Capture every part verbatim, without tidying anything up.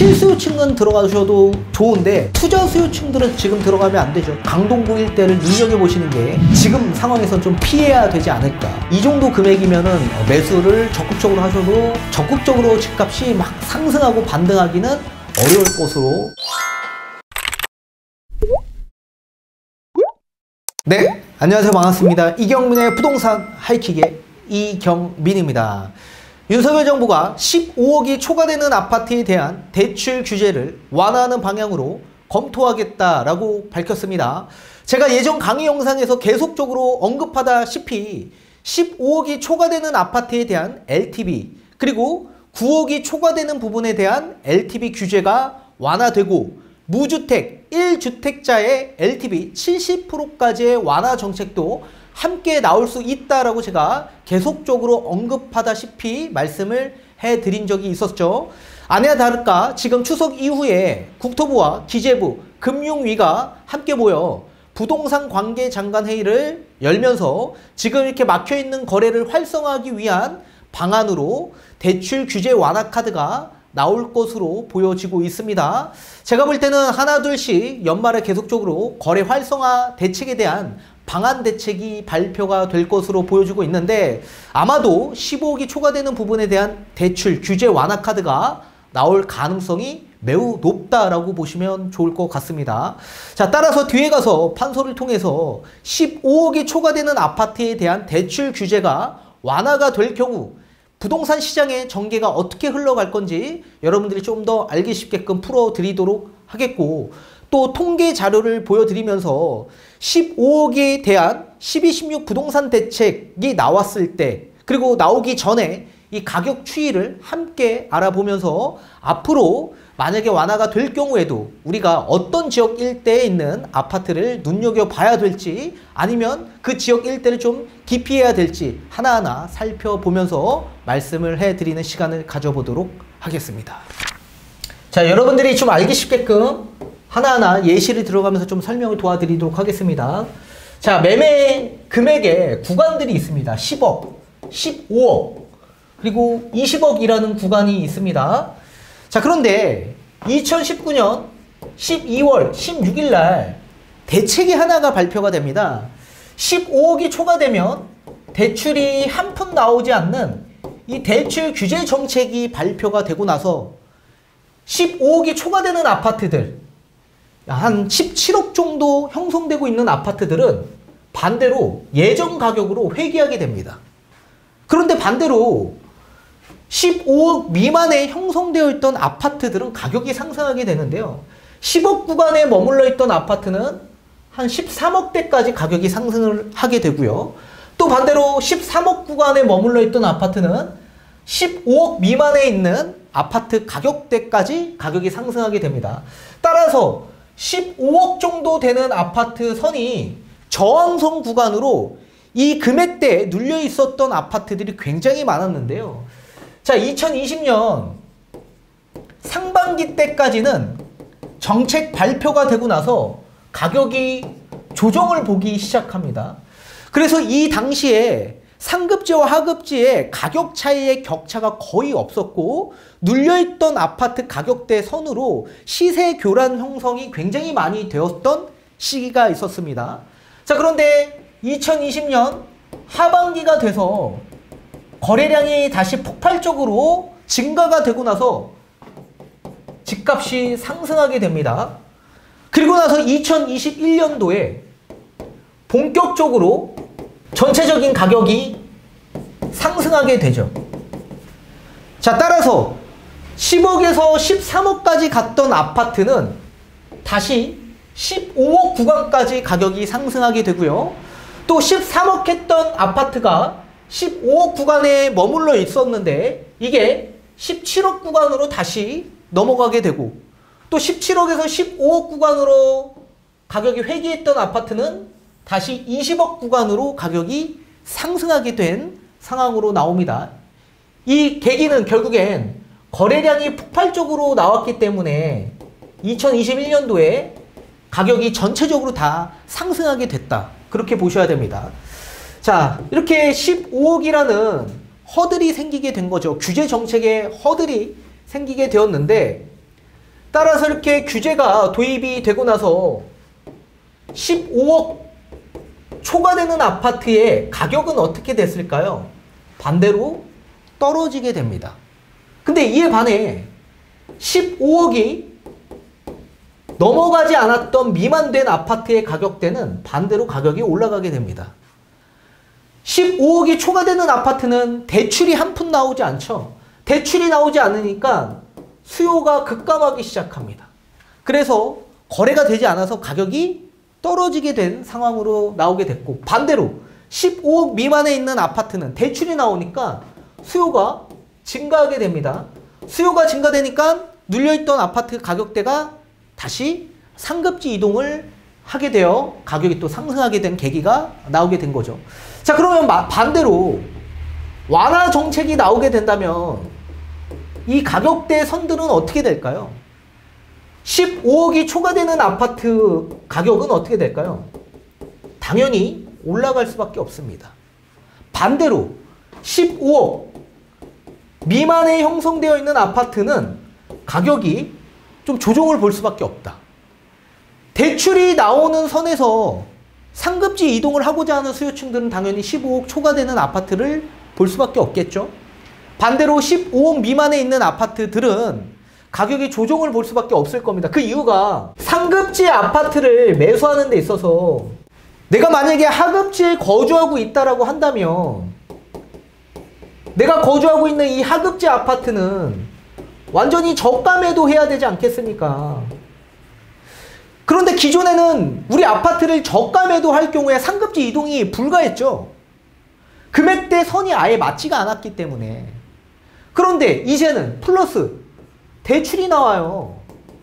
실수요층은 들어가셔도 좋은데 투자 수요층들은 지금 들어가면 안 되죠. 강동구 일대를 눈여겨보시는 게 지금 상황에선 좀 피해야 되지 않을까. 이 정도 금액이면은 매수를 적극적으로 하셔도 적극적으로 집값이 막 상승하고 반등하기는 어려울 것으로. 네, 안녕하세요. 반갑습니다. 이경민의 부동산 하이킥의 이경민입니다. 윤석열 정부가 십오억이 초과되는 아파트에 대한 대출 규제를 완화하는 방향으로 검토하겠다라고 밝혔습니다. 제가 예전 강의 영상에서 계속적으로 언급하다시피 십오억이 초과되는 아파트에 대한 엘티브이 그리고 구억이 초과되는 부분에 대한 엘티브이 규제가 완화되고 무주택 일 주택자의 엘티브이 칠십 퍼센트까지의 완화 정책도 함께 나올 수 있다라고 제가 계속적으로 언급하다시피 말씀을 해드린 적이 있었죠. 아니나 다를까 지금 추석 이후에 국토부와 기재부, 금융위가 함께 모여 부동산 관계 장관 회의를 열면서 지금 이렇게 막혀있는 거래를 활성화하기 위한 방안으로 대출 규제 완화 카드가 나올 것으로 보여지고 있습니다. 제가 볼 때는 하나 둘씩 연말에 계속적으로 거래 활성화 대책에 대한 방안 대책이 발표가 될 것으로 보여지고 있는데 아마도 십오억이 초과되는 부분에 대한 대출 규제 완화 카드가 나올 가능성이 매우 높다라고 보시면 좋을 것 같습니다. 자, 따라서 뒤에 가서 판소를 통해서 십오억이 초과되는 아파트에 대한 대출 규제가 완화가 될 경우 부동산 시장의 전개가 어떻게 흘러갈 건지 여러분들이 좀 더 알기 쉽게끔 풀어드리도록 하겠고, 또 통계 자료를 보여드리면서 십오억에 대한 십이, 십육 부동산 대책이 나왔을 때 그리고 나오기 전에 이 가격 추이를 함께 알아보면서 앞으로 만약에 완화가 될 경우에도 우리가 어떤 지역 일대에 있는 아파트를 눈여겨봐야 될지 아니면 그 지역 일대를 좀 기피해야 될지 하나하나 살펴보면서 말씀을 해드리는 시간을 가져보도록 하겠습니다. 자, 여러분들이 좀 알기 쉽게끔 하나하나 예시를 들어가면서 좀 설명을 도와드리도록 하겠습니다. 자, 매매 금액의 구간들이 있습니다. 십억, 십오억, 그리고 이십억이라는 구간이 있습니다. 자, 그런데 이천십구년 십이월 십육일 날 대책이 하나가 발표가 됩니다. 십오억이 초과되면 대출이 한 푼 나오지 않는 이 대출 규제 정책이 발표가 되고 나서 십오억이 초과되는 아파트들, 한 십칠억 정도 형성되고 있는 아파트들은 반대로 예전 가격으로 회귀하게 됩니다. 그런데 반대로 십오억 미만에 형성되어 있던 아파트들은 가격이 상승하게 되는데요. 십억 구간에 머물러 있던 아파트는 한 십삼억대까지 가격이 상승을 하게 되고요. 또 반대로 십삼억 구간에 머물러 있던 아파트는 십오억 미만에 있는 아파트 가격대까지 가격이 상승하게 됩니다. 따라서 십오억 정도 되는 아파트 선이 저항선 구간으로 이 금액대에 눌려 있었던 아파트들이 굉장히 많았는데요. 자, 이천이십년 상반기 때까지는 정책 발표가 되고 나서 가격이 조정을 보기 시작합니다. 그래서 이 당시에 상급지와 하급지의 가격 차이의 격차가 거의 없었고 눌려있던 아파트 가격대 선으로 시세 교란 형성이 굉장히 많이 되었던 시기가 있었습니다. 자, 그런데 이천이십년 하반기가 돼서 거래량이 다시 폭발적으로 증가가 되고 나서 집값이 상승하게 됩니다. 그리고 나서 이천이십일년도에 본격적으로 전체적인 가격이 상승하게 되죠. 자, 따라서 십억에서 십삼억까지 갔던 아파트는 다시 십오억 구간까지 가격이 상승하게 되고요. 또 십삼억 했던 아파트가 십오억 구간에 머물러 있었는데 이게 십칠억 구간으로 다시 넘어가게 되고, 또 십칠억에서 십오억 구간으로 가격이 회귀했던 아파트는 다시 이십억 구간으로 가격이 상승하게 된 상황으로 나옵니다. 이 계기는 결국엔 거래량이 폭발적으로 나왔기 때문에 이천이십일년도에 가격이 전체적으로 다 상승하게 됐다, 그렇게 보셔야 됩니다. 자, 이렇게 십오억이라는 허들이 생기게 된 거죠. 규제 정책에 허들이 생기게 되었는데 따라서 이렇게 규제가 도입이 되고 나서 십오억 초과되는 아파트의 가격은 어떻게 됐을까요? 반대로 떨어지게 됩니다. 근데 이에 반해 십오억이 넘어가지 않았던 미만된 아파트의 가격대는 반대로 가격이 올라가게 됩니다. 십오억이 초과되는 아파트는 대출이 한 푼 나오지 않죠. 대출이 나오지 않으니까 수요가 급감하기 시작합니다. 그래서 거래가 되지 않아서 가격이 떨어지게 된 상황으로 나오게 됐고, 반대로 십오억 미만에 있는 아파트는 대출이 나오니까 수요가 증가하게 됩니다. 수요가 증가되니까 눌려있던 아파트 가격대가 다시 상급지 이동을 하게 되어 가격이 또 상승하게 된 계기가 나오게 된 거죠. 자, 그러면 반대로 완화 정책이 나오게 된다면 이 가격대 선들은 어떻게 될까요? 십오억이 초과되는 아파트 가격은 어떻게 될까요? 당연히 올라갈 수밖에 없습니다. 반대로 십오억 미만에 형성되어 있는 아파트는 가격이 좀 조정을 볼 수밖에 없다. 대출이 나오는 선에서 상급지 이동을 하고자 하는 수요층들은 당연히 십오억 초과되는 아파트를 볼 수밖에 없겠죠. 반대로 십오억 미만에 있는 아파트들은 가격이 조정을 볼 수밖에 없을 겁니다. 그 이유가 상급지 아파트를 매수하는 데 있어서 내가 만약에 하급지에 거주하고 있다라고 한다면 내가 거주하고 있는 이 하급지 아파트는 완전히 저가 매도해야 되지 않겠습니까? 그런데 기존에는 우리 아파트를 저가 매도할 경우에 상급지 이동이 불가했죠. 금액대 선이 아예 맞지가 않았기 때문에. 그런데 이제는 플러스 대출이 나와요.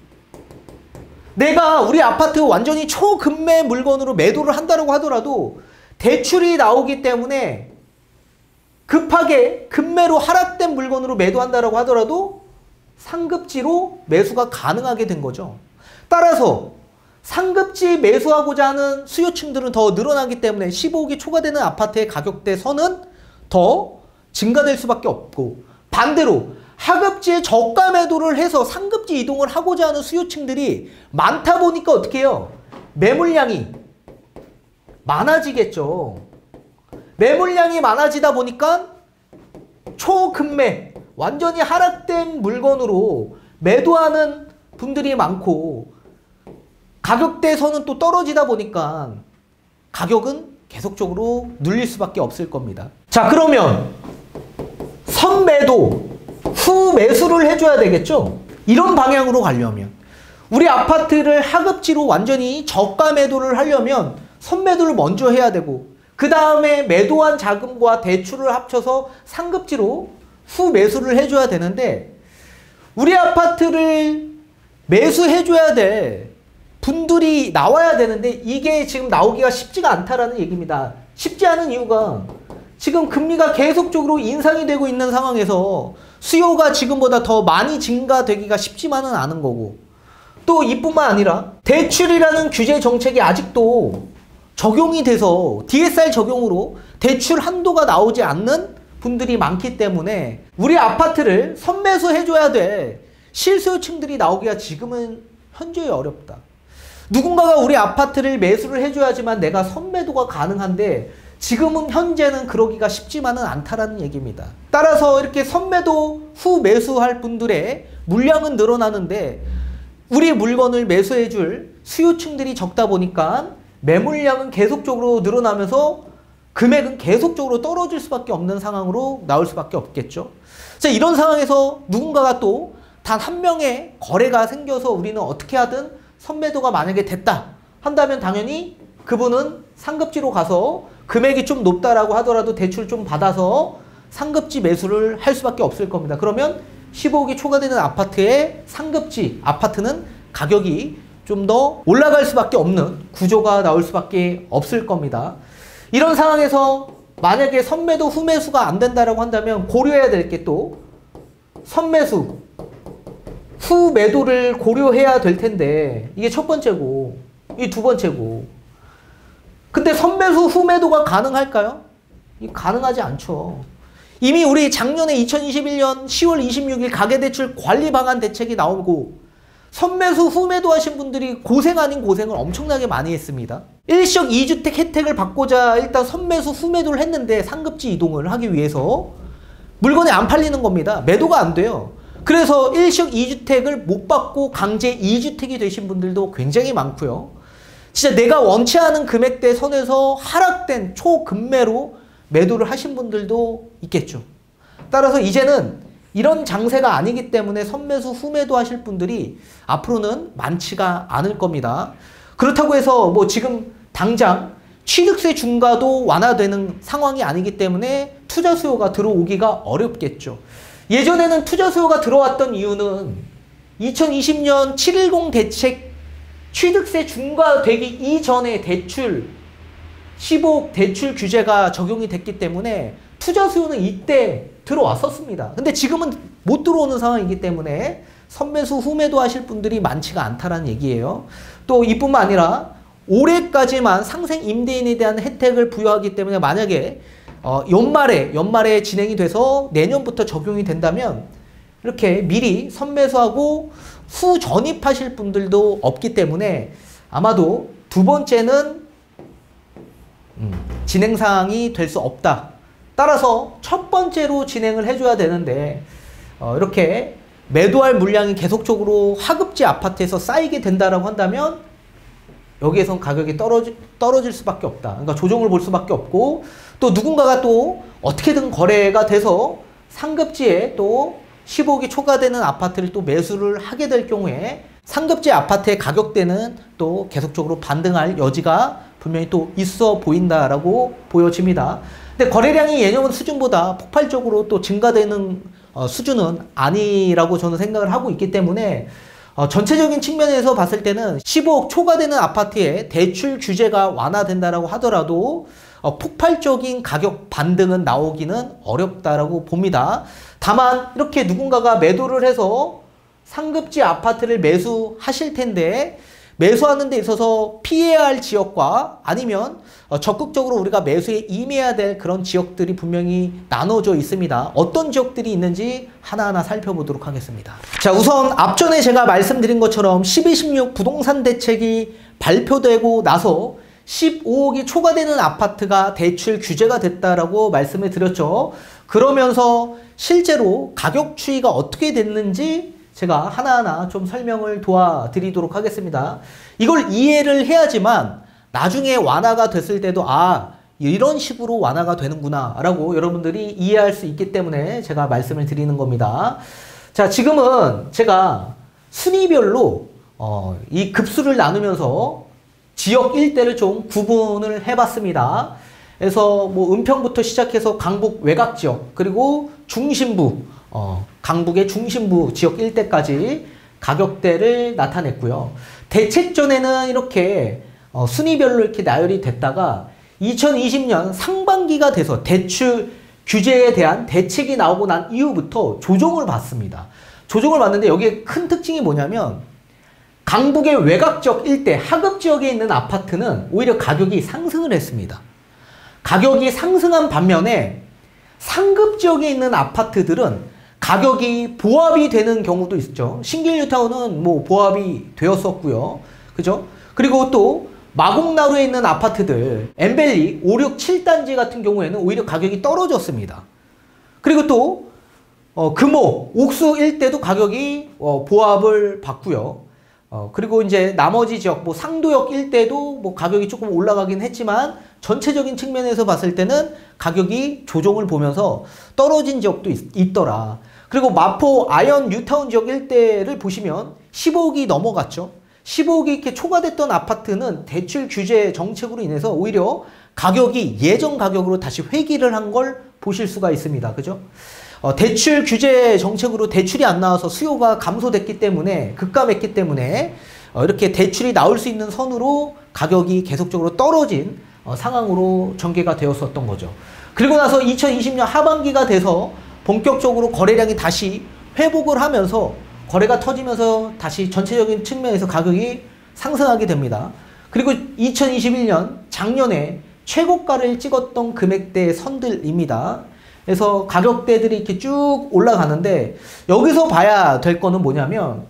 내가 우리 아파트 완전히 초급매 물건으로 매도를 한다고 하더라도 대출이 나오기 때문에 급하게 급매로 하락된 물건으로 매도한다고 하더라도 상급지로 매수가 가능하게 된 거죠. 따라서 상급지 매수하고자 하는 수요층들은 더 늘어나기 때문에 십오억이 초과되는 아파트의 가격대 선은 더 증가될 수밖에 없고, 반대로 하급지에 저가 매도를 해서 상급지 이동을 하고자 하는 수요층들이 많다 보니까 어떻게 해요? 매물량이 많아지겠죠. 매물량이 많아지다 보니까 초급매, 완전히 하락된 물건으로 매도하는 분들이 많고, 가격대에서는 또 떨어지다 보니까 가격은 계속적으로 눌릴 수밖에 없을 겁니다. 자, 그러면 선매도 후 매수를 해줘야 되겠죠? 이런 방향으로 가려면 우리 아파트를 하급지로 완전히 저가 매도를 하려면 선매도를 먼저 해야 되고, 그 다음에 매도한 자금과 대출을 합쳐서 상급지로 후 매수를 해줘야 되는데, 우리 아파트를 매수해줘야 될 분들이 나와야 되는데 이게 지금 나오기가 쉽지가 않다라는 얘기입니다. 쉽지 않은 이유가 지금 금리가 계속적으로 인상이 되고 있는 상황에서 수요가 지금보다 더 많이 증가되기가 쉽지만은 않은 거고, 또 이뿐만 아니라 대출이라는 규제 정책이 아직도 적용이 돼서 디에스알 적용으로 대출 한도가 나오지 않는 분들이 많기 때문에 우리 아파트를 선매수해줘야 될 실수요층들이 나오기가 지금은 현저히 어렵다. 누군가가 우리 아파트를 매수를 해줘야지만 내가 선매도가 가능한데 지금은 현재는 그러기가 쉽지만은 않다라는 얘기입니다. 따라서 이렇게 선매도 후 매수할 분들의 물량은 늘어나는데 우리 물건을 매수해줄 수요층들이 적다 보니까 매물량은 계속적으로 늘어나면서 금액은 계속적으로 떨어질 수밖에 없는 상황으로 나올 수밖에 없겠죠. 자, 이런 상황에서 누군가가 또 단 한 명의 거래가 생겨서 우리는 어떻게 하든 선매도가 만약에 됐다 한다면 당연히 그분은 상급지로 가서 금액이 좀 높다라고 하더라도 대출 좀 받아서 상급지 매수를 할 수밖에 없을 겁니다. 그러면 십오억이 초과되는 아파트의 상급지 아파트는 가격이 좀 더 올라갈 수밖에 없는 구조가 나올 수밖에 없을 겁니다. 이런 상황에서 만약에 선매도 후매수가 안 된다라고 한다면 고려해야 될 게 또 선매수 후매도를 고려해야 될 텐데 이게 첫 번째고 이 두 번째고, 근데 선매수 후매도가 가능할까요? 가능하지 않죠. 이미 우리 작년에 이천이십일년 시월 이십육일 가계대출 관리 방안 대책이 나오고 선매수 후매도 하신 분들이 고생 아닌 고생을 엄청나게 많이 했습니다. 일시적 이 주택 혜택을 받고자 일단 선매수 후매도를 했는데 상급지 이동을 하기 위해서 물건이 안 팔리는 겁니다. 매도가 안 돼요. 그래서 일시적 이 주택을 못 받고 강제 이 주택이 되신 분들도 굉장히 많고요. 진짜 내가 원치 않은 금액대 선에서 하락된 초급매로 매도를 하신 분들도 있겠죠. 따라서 이제는 이런 장세가 아니기 때문에 선매수 후매도 하실 분들이 앞으로는 많지가 않을 겁니다. 그렇다고 해서 뭐 지금 당장 취득세 중과도 완화되는 상황이 아니기 때문에 투자 수요가 들어오기가 어렵겠죠. 예전에는 투자 수요가 들어왔던 이유는 이천이십 년 칠백십 대책 취득세 중과되기 이전에 대출 십오억 대출 규제가 적용이 됐기 때문에 투자 수요는 이때 들어왔었습니다. 근데 지금은 못 들어오는 상황이기 때문에 선매수 후매도 하실 분들이 많지가 않다는 얘기예요. 또 이뿐만 아니라 올해까지만 상생 임대인에 대한 혜택을 부여하기 때문에 만약에 어, 연말에 연말에 진행이 돼서 내년부터 적용이 된다면 이렇게 미리 선매수하고 후 전입하실 분들도 없기 때문에 아마도 두 번째는 음, 진행사항이 될 수 없다. 따라서 첫 번째로 진행을 해줘야 되는데 어, 이렇게 매도할 물량이 계속적으로 하급지 아파트에서 쌓이게 된다라고 한다면 여기에선 가격이 떨어지, 떨어질 수밖에 없다. 그러니까 조정을 볼 수밖에 없고 또 누군가가 또 어떻게든 거래가 돼서 상급지에 또 십오억이 초과되는 아파트를 또 매수를 하게 될 경우에 상급지 아파트의 가격대는 또 계속적으로 반등할 여지가 분명히 또 있어 보인다라고 보여집니다. 근데 거래량이 예년 수준보다 폭발적으로 또 증가되는 어, 수준은 아니라고 저는 생각을 하고 있기 때문에 어, 전체적인 측면에서 봤을 때는 십오억 초과되는 아파트에 대출 규제가 완화된다라고 하더라도 어, 폭발적인 가격 반등은 나오기는 어렵다라고 봅니다. 다만 이렇게 누군가가 매도를 해서 상급지 아파트를 매수하실 텐데 매수하는 데 있어서 피해야 할 지역과 아니면 어, 적극적으로 우리가 매수에 임해야 될 그런 지역들이 분명히 나눠져 있습니다. 어떤 지역들이 있는지 하나하나 살펴보도록 하겠습니다. 자, 우선 앞전에 제가 말씀드린 것처럼 십이, 십육 부동산 대책이 발표되고 나서 십오억이 초과되는 아파트가 대출 규제가 됐다라고 말씀을 드렸죠. 그러면서 실제로 가격 추이가 어떻게 됐는지 제가 하나하나 좀 설명을 도와드리도록 하겠습니다. 이걸 이해를 해야지만 나중에 완화가 됐을 때도 아 이런 식으로 완화가 되는구나 라고 여러분들이 이해할 수 있기 때문에 제가 말씀을 드리는 겁니다. 자, 지금은 제가 순위별로 어, 이 급수를 나누면서 지역 일대를 좀 구분을 해봤습니다. 그래서 뭐 은평부터 시작해서 강북 외곽 지역 그리고 중심부 어, 강북의 중심부 지역 일대까지 가격대를 나타냈고요. 대책 전에는 이렇게 어, 순위별로 이렇게 나열이 됐다가 이천이십 년 상반기가 돼서 대출 규제에 대한 대책이 나오고 난 이후부터 조정을 받습니다. 조정을 받는데 여기에 큰 특징이 뭐냐면 강북의 외곽 지역 일대 하급 지역에 있는 아파트는 오히려 가격이 상승을 했습니다. 가격이 상승한 반면에 상급 지역에 있는 아파트들은 가격이 보합이 되는 경우도 있죠. 신길 뉴타운은 뭐 보합이 되었었고요. 그죠? 그리고 또 마곡나루에 있는 아파트들 엠벨리 오, 육, 칠 단지 같은 경우에는 오히려 가격이 떨어졌습니다. 그리고 또 어, 금호, 옥수 일대도 가격이 어, 보합을 받고요. 어, 그리고 이제 나머지 지역 뭐 상도역 일대도 뭐 가격이 조금 올라가긴 했지만 전체적인 측면에서 봤을 때는 가격이 조정을 보면서 떨어진 지역도 있, 있더라. 그리고 마포 아현 뉴타운 지역 일대를 보시면 십오억이 넘어갔죠. 십오억이 이렇게 초과됐던 아파트는 대출 규제 정책으로 인해서 오히려 가격이 예전 가격으로 다시 회귀를 한 걸 보실 수가 있습니다. 그죠? 어, 대출 규제 정책으로 대출이 안 나와서 수요가 감소됐기 때문에 급감했기 때문에 어, 이렇게 대출이 나올 수 있는 선으로 가격이 계속적으로 떨어진 어, 상황으로 전개가 되었었던 거죠. 그리고 나서 이천이십 년 하반기가 돼서 본격적으로 거래량이 다시 회복을 하면서 거래가 터지면서 다시 전체적인 측면에서 가격이 상승하게 됩니다. 그리고 이천이십일 년 작년에 최고가를 찍었던 금액대 선들입니다. 그래서 가격대들이 이렇게 쭉 올라가는데 여기서 봐야 될 거는 뭐냐면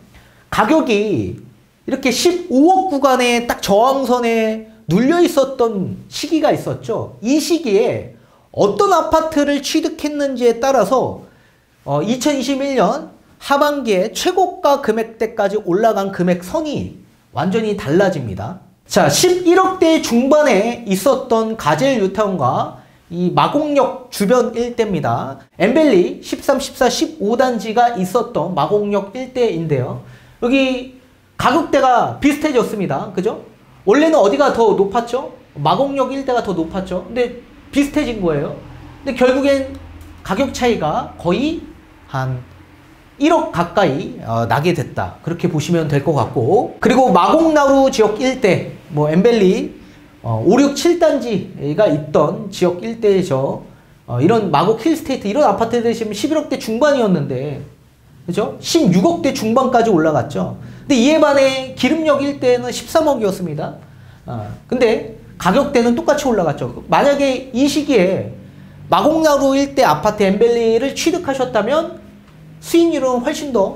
가격이 이렇게 십오억 구간에 딱 저항선에 눌려 있었던 시기가 있었죠. 이 시기에 어떤 아파트를 취득했는지에 따라서 어, 이천이십일 년 하반기에 최고가 금액대까지 올라간 금액선이 완전히 달라집니다. 자, 십일억대 중반에 있었던 가젤 뉴타운과 이 마곡역 주변 일대입니다. 엠벨리 십삼, 십사, 십오 단지가 있었던 마곡역 일대인데요. 여기 가격대가 비슷해졌습니다. 그죠? 원래는 어디가 더 높았죠? 마곡역 일대가 더 높았죠. 근데 비슷해진 거예요. 근데 결국엔 가격 차이가 거의 한 일억 가까이 어, 나게 됐다. 그렇게 보시면 될 것 같고, 그리고 마곡나루 지역 일대, 뭐 엠벨리 어, 오, 육, 칠 단지가 있던 지역 일대에서 어, 이런 마곡 힐스테이트 이런 아파트들이 지금 십일억대 중반이었는데, 그죠? 십육억대 중반까지 올라갔죠. 근데 이에 반해 기름역 일대는 십삼억이었습니다. 어, 근데 가격대는 똑같이 올라갔죠. 만약에 이 시기에 마곡나루 일대 아파트 엠벨리를 취득하셨다면 수익률은 훨씬 더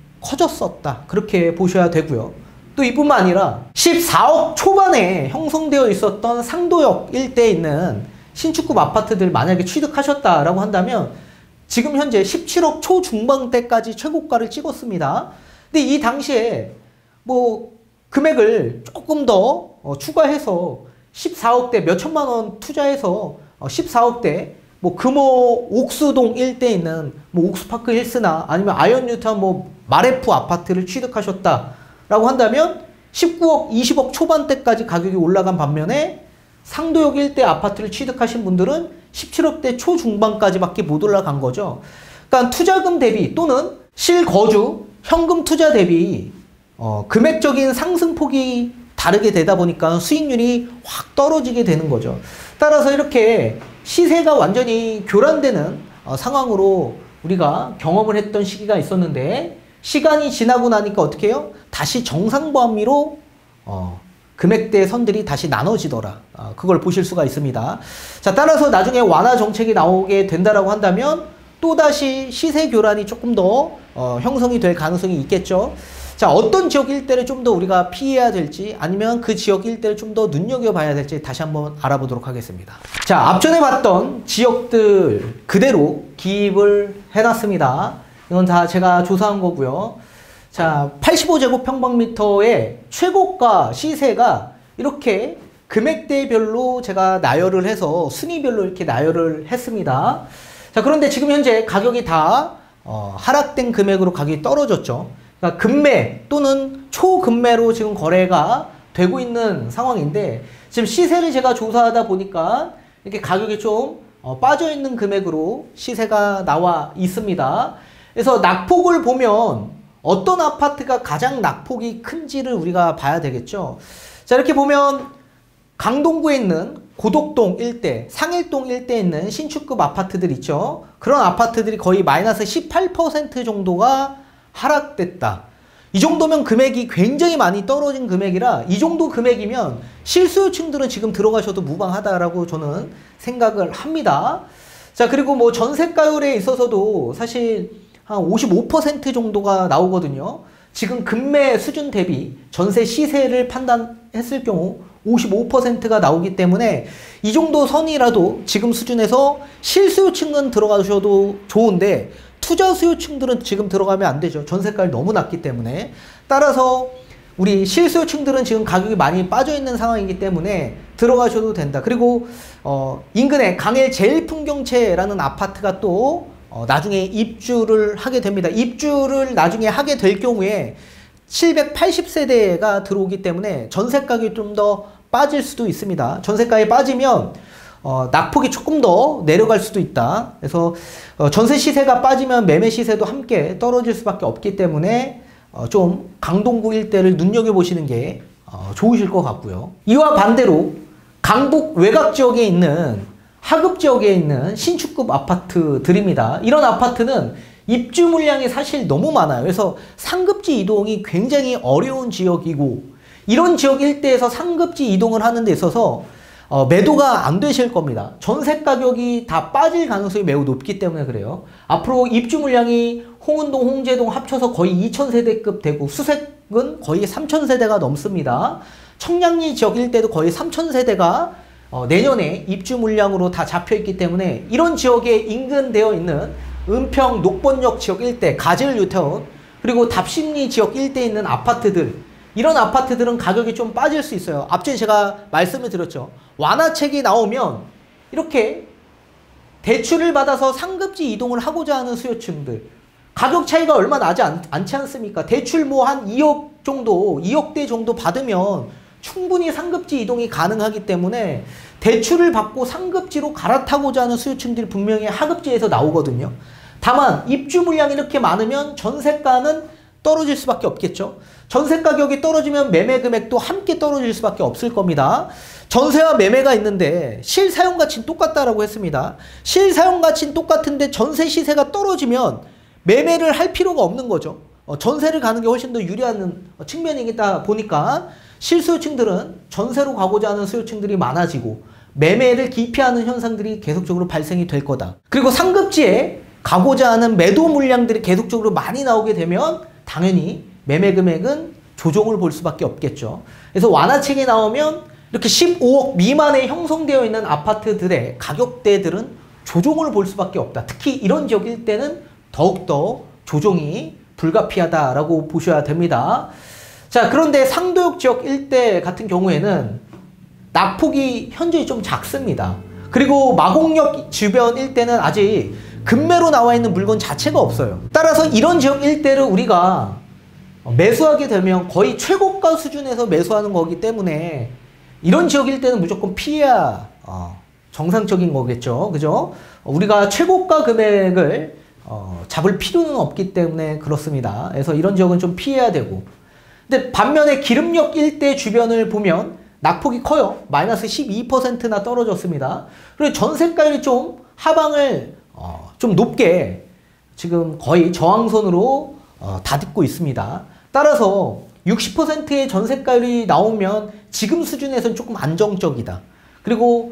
커졌었다. 그렇게 보셔야 되고요. 또 이뿐만 아니라 십사억 초반에 형성되어 있었던 상도역 일대에 있는 신축급 아파트들 만약에 취득하셨다라고 한다면 지금 현재 십칠억 초중반대까지 최고가를 찍었습니다. 근데 이 당시에 뭐 금액을 조금 더 어, 추가해서 십사억대 몇천만 원 투자해서 어, 십사억대 뭐 금호 옥수동 일대에 있는 뭐 옥수파크 힐스나 아니면 아이언 뉴타운 뭐 마레프 아파트를 취득하셨다라고 한다면 십구억, 이십억 초반대까지 가격이 올라간 반면에 상도역 일대 아파트를 취득하신 분들은 십칠억대 초중반까지밖에 못 올라간 거죠. 그러니까 투자금 대비 또는 실거주 현금 투자 대비 어, 금액적인 상승폭이 다르게 되다 보니까 수익률이 확 떨어지게 되는 거죠. 따라서 이렇게 시세가 완전히 교란되는 어, 상황으로 우리가 경험을 했던 시기가 있었는데, 시간이 지나고 나니까 어떻게 해요? 다시 정상범위로 어, 금액대 선들이 다시 나눠지더라. 어, 그걸 보실 수가 있습니다. 자, 따라서 나중에 완화 정책이 나오게 된다라고 한다면 또다시 시세 교란이 조금 더 어, 형성이 될 가능성이 있겠죠. 자, 어떤 지역 일대를 좀 더 우리가 피해야 될지 아니면 그 지역 일대를 좀 더 눈여겨봐야 될지 다시 한번 알아보도록 하겠습니다. 자, 앞전에 봤던 지역들 그대로 기입을 해놨습니다. 이건 다 제가 조사한 거고요. 자, 팔십오 제곱평방미터의 최고가 시세가 이렇게 금액대별로 제가 나열을 해서 순위별로 이렇게 나열을 했습니다. 자, 그런데 지금 현재 가격이 다 어, 하락된 금액으로 가격이 떨어졌죠. 그러니까 금매 또는 초금매로 지금 거래가 되고 있는 상황인데, 지금 시세를 제가 조사하다 보니까 이렇게 가격이 좀 어, 빠져있는 금액으로 시세가 나와 있습니다. 그래서 낙폭을 보면 어떤 아파트가 가장 낙폭이 큰지를 우리가 봐야 되겠죠. 자, 이렇게 보면 강동구에 있는 고덕동 일대, 상일동 일대에 있는 신축급 아파트들 있죠. 그런 아파트들이 거의 마이너스 십팔 퍼센트 정도가 하락됐다. 이 정도면 금액이 굉장히 많이 떨어진 금액이라 이 정도 금액이면 실수요층들은 지금 들어가셔도 무방하다라고 저는 생각을 합니다. 자, 그리고 뭐 전세가율에 있어서도 사실 한 오십오 퍼센트 정도가 나오거든요. 지금 금매 수준 대비 전세 시세를 판단했을 경우 오십오 퍼센트가 나오기 때문에 이 정도 선이라도 지금 수준에서 실수요층은 들어가셔도 좋은데 투자 수요층들은 지금 들어가면 안 되죠. 전세가율이 너무 낮기 때문에. 따라서 우리 실수요층들은 지금 가격이 많이 빠져있는 상황이기 때문에 들어가셔도 된다. 그리고 어, 인근에 강일 제일풍경채라는 아파트가 또 어, 나중에 입주를 하게 됩니다. 입주를 나중에 하게 될 경우에 칠백팔십 세대가 들어오기 때문에 전세가격이 좀 더 빠질 수도 있습니다. 전세가에 빠지면 어, 낙폭이 조금 더 내려갈 수도 있다. 그래서 어, 전세 시세가 빠지면 매매 시세도 함께 떨어질 수밖에 없기 때문에 어, 좀 강동구 일대를 눈여겨보시는 게 어, 좋으실 것 같고요. 이와 반대로 강북 외곽 지역에 있는 하급 지역에 있는 신축급 아파트들입니다. 이런 아파트는 입주 물량이 사실 너무 많아요. 그래서 상급지 이동이 굉장히 어려운 지역이고, 이런 지역 일대에서 상급지 이동을 하는 데 있어서 어, 매도가 안 되실 겁니다. 전세 가격이 다 빠질 가능성이 매우 높기 때문에 그래요. 앞으로 입주 물량이 홍은동, 홍제동 합쳐서 거의 이천 세대급 되고 수색은 거의 삼천 세대가 넘습니다. 청량리 지역 일대도 거의 삼천 세대가 어, 내년에 입주 물량으로 다 잡혀있기 때문에 이런 지역에 인근되어 있는 은평, 녹번역 지역 일대, 가질 뉴타운, 그리고 답심리 지역 일대에 있는 아파트들, 이런 아파트들은 가격이 좀 빠질 수 있어요. 앞전에 제가 말씀을 드렸죠. 완화책이 나오면 이렇게 대출을 받아서 상급지 이동을 하고자 하는 수요층들, 가격 차이가 얼마 나지 않, 않지 않습니까? 대출 뭐 한 이억 정도, 이억대 정도 받으면 충분히 상급지 이동이 가능하기 때문에 대출을 받고 상급지로 갈아타고자 하는 수요층들이 분명히 하급지에서 나오거든요. 다만 입주 물량이 이렇게 많으면 전세가는 떨어질 수밖에 없겠죠. 전세 가격이 떨어지면 매매 금액도 함께 떨어질 수밖에 없을 겁니다. 전세와 매매가 있는데 실사용 가치는 똑같다라고 했습니다. 실사용 가치는 똑같은데 전세 시세가 떨어지면 매매를 할 필요가 없는 거죠. 어, 전세를 가는 게 훨씬 더 유리한 측면이다 보니까 실수요층들은 전세로 가고자 하는 수요층들이 많아지고 매매를 기피하는 현상들이 계속적으로 발생이 될 거다. 그리고 상급지에 가고자 하는 매도 물량들이 계속적으로 많이 나오게 되면 당연히 매매 금액은 조정을 볼 수밖에 없겠죠. 그래서 완화책이 나오면 이렇게 십오억 미만에 형성되어 있는 아파트들의 가격대들은 조정을 볼 수밖에 없다. 특히 이런 지역 일대는 더욱더 조정이 불가피하다라고 보셔야 됩니다. 자, 그런데 상도역 지역 일대 같은 경우에는 낙폭이 현저히 좀 작습니다. 그리고 마곡역 주변 일대는 아직 급매로 나와 있는 물건 자체가 없어요. 따라서 이런 지역 일대를 우리가 매수하게 되면 거의 최고가 수준에서 매수하는 거기 때문에 이런 지역 일대는 무조건 피해야 어, 정상적인 거겠죠. 그죠? 우리가 최고가 금액을 어, 잡을 필요는 없기 때문에 그렇습니다. 그래서 이런 지역은 좀 피해야 되고, 근데 반면에 기름역 일대 주변을 보면 낙폭이 커요. 마이너스 십이 퍼센트나 떨어졌습니다. 그리고 전세가율이 좀 하방을 어, 좀 높게 지금 거의 저항선으로 어, 다듬고 있습니다. 따라서 육십 퍼센트의 전세가율이 나오면 지금 수준에서는 조금 안정적이다. 그리고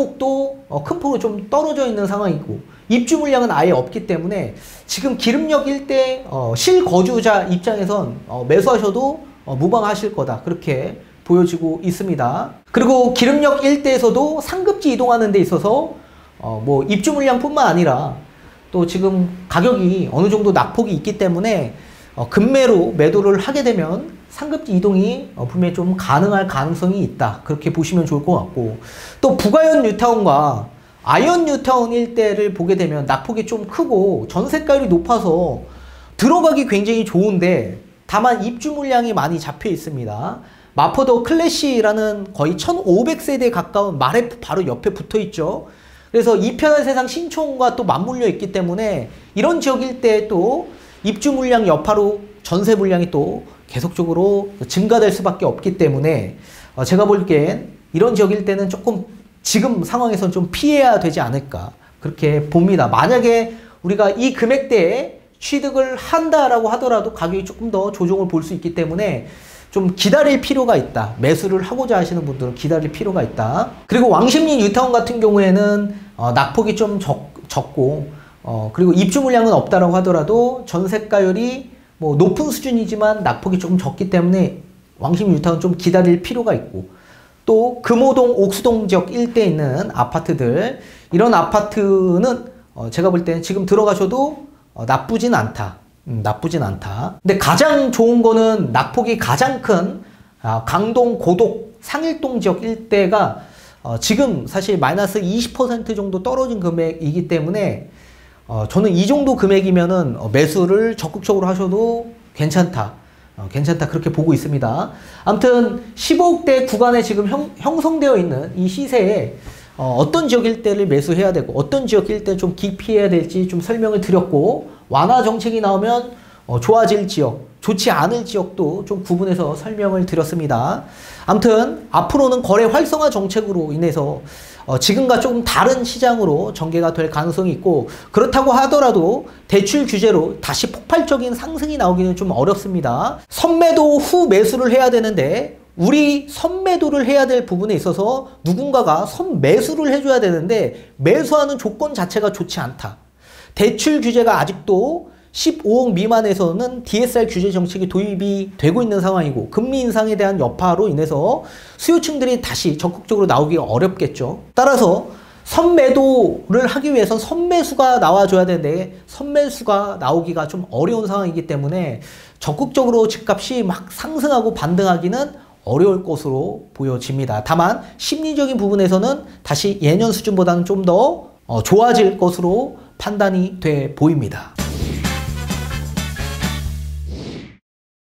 낙폭도 어, 큰 폭으로 좀 떨어져 있는 상황이고 입주 물량은 아예 없기 때문에 지금 기름역 일대 어, 실거주자 입장에선 어, 매수하셔도 어, 무방하실 거다. 그렇게 보여지고 있습니다. 그리고 기름역 일대에서도 상급지 이동하는 데 있어서 어, 뭐 입주 물량뿐만 아니라 또 지금 가격이 어느 정도 낙폭이 있기 때문에 어, 급매로 매도를 하게 되면 상급지 이동이 어, 분명히 좀 가능할 가능성이 있다. 그렇게 보시면 좋을 것 같고, 또 부가현 뉴타운과 아현 뉴타운 일대를 보게 되면 낙폭이 좀 크고 전세가율이 높아서 들어가기 굉장히 좋은데 다만 입주 물량이 많이 잡혀 있습니다. 마포더 클래시라는 거의 천오백 세대에 가까운 마레프 바로 옆에 붙어 있죠. 그래서 이편한 세상 신촌과 또 맞물려 있기 때문에 이런 지역 일대에 또 입주 물량 여파로 전세 물량이 또 계속적으로 증가될 수밖에 없기 때문에 어 제가 보기엔 이런 지역 일대는 조금 지금 상황에서는 좀 피해야 되지 않을까 그렇게 봅니다. 만약에 우리가 이 금액대에 취득을 한다라고 하더라도 가격이 조금 더 조정을 볼 수 있기 때문에 좀 기다릴 필요가 있다. 매수를 하고자 하시는 분들은 기다릴 필요가 있다. 그리고 왕십리 뉴타운 같은 경우에는 어, 낙폭이 좀 적, 적고 어, 그리고 입주 물량은 없다라고 하더라도 전세가율이 뭐 높은 수준이지만 낙폭이 조금 적기 때문에 왕십리 뉴타운 좀 기다릴 필요가 있고, 또 금호동, 옥수동 지역 일대에 있는 아파트들, 이런 아파트는 어, 제가 볼 때는 지금 들어가셔도 어, 나쁘진 않다. 음, 나쁘진 않다. 근데 가장 좋은 거는 낙폭이 가장 큰 아, 강동, 고독, 상일동 지역 일대가 어, 지금 사실 마이너스 이십 퍼센트 정도 떨어진 금액이기 때문에 어, 저는 이 정도 금액이면은 어, 매수를 적극적으로 하셔도 괜찮다. 어, 괜찮다. 그렇게 보고 있습니다. 아무튼 십오억대 구간에 지금 형, 형성되어 있는 이 시세에 어, 어떤 지역 일대를 매수해야 되고 어떤 지역 일대 좀 기피해야 될지 좀 설명을 드렸고, 완화 정책이 나오면 어, 좋아질 지역, 좋지 않을 지역도 좀 구분해서 설명을 드렸습니다. 아무튼 앞으로는 거래 활성화 정책으로 인해서 어, 지금과 조금 다른 시장으로 전개가 될 가능성이 있고, 그렇다고 하더라도 대출 규제로 다시 폭발적인 상승이 나오기는 좀 어렵습니다. 선매도 후 매수를 해야 되는데 우리 선매도를 해야 될 부분에 있어서 누군가가 선매수를 해줘야 되는데 매수하는 조건 자체가 좋지 않다. 대출 규제가 아직도 십오억 미만에서는 디에스알 규제 정책이 도입이 되고 있는 상황이고 금리 인상에 대한 여파로 인해서 수요층들이 다시 적극적으로 나오기가 어렵겠죠. 따라서 선매도를 하기 위해서 선매수가 나와줘야 되는데 선매수가 나오기가 좀 어려운 상황이기 때문에 적극적으로 집값이 막 상승하고 반등하기는 어려울 것으로 보여집니다. 다만 심리적인 부분에서는 다시 예년 수준보다는 좀 더 좋아질 것으로 판단이 돼 보입니다.